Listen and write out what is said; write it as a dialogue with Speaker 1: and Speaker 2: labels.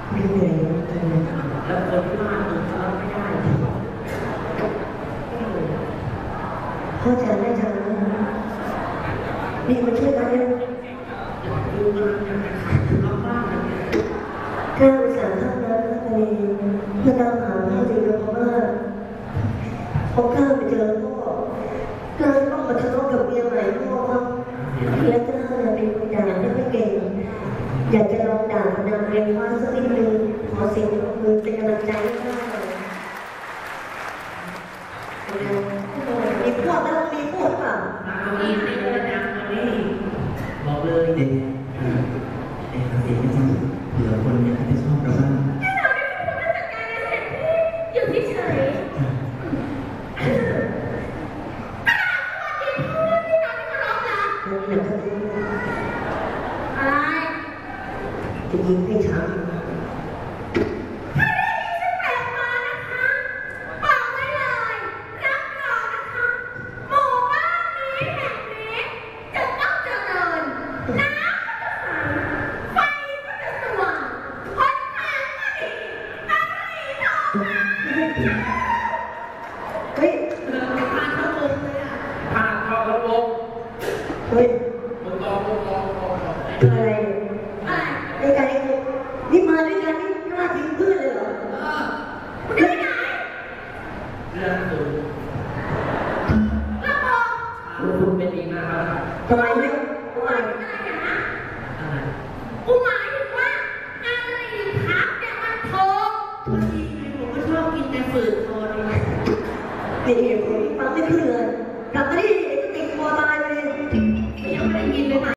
Speaker 1: ไม่เหนื่อยแล้วคนที่ว่าอีกก็ไม่ได้พ่อจ๋าแม่จ๋านี่มาช่วยกันเร็วดูกำลังจะขายถึงรอบบ้านเลยข้าอุตส่าห์ทำงานทะเลเพื่อตามหาพ่อจริงๆเพราะว่าพอข้าไปเจอพ่อกลายต้องมาทะเลาะกับเมียใหม่พ่อครับและข้าเป็นคนด่าไม่เก่งอยากจะลองด่านางเรียนว่าสักนิดนึงขอเสียงปรบมือเป็นกำลังใจให้ข้ามีพวกแล้วมีพวกเปล่ามีไม่เยอะนะนี่บอกเลยเด็กเด็กเสียงไม่ชัดเผื่อคนเนี่ยจะชอบเราบ้าง
Speaker 2: ให้เราได้เป็นคนจัดการในเสร็จพี่อยู่ที่เฉย
Speaker 1: จะยิงให้ช้ำ
Speaker 2: ถ้าได้ยินชื่อแปลกมานะคะบอกได้เลยรับรองนะคะหมู่บ้านนี้แห่งนี้จะต้องเจริญน้ำก็จะใสไฟก็จะสว่างหนทางก็ดีอะไรทอง
Speaker 1: เฮ้ย
Speaker 2: ผ่านเข้าวงเลยอ่ะ
Speaker 3: ผ่านเข้าวง
Speaker 1: เฮ้ย
Speaker 3: มึงลอง
Speaker 1: อะไรในใจนี่มาด้วยกันนี่กล้าทิ้งเพื่อนเลยเหรอ
Speaker 2: คุณได้ไหน
Speaker 3: เรื่องสูง
Speaker 2: แล้วพอ
Speaker 3: คุณเป็นดีมากครับ
Speaker 1: ทำไมเนี่ยทำไม
Speaker 2: อะไรนะอุมา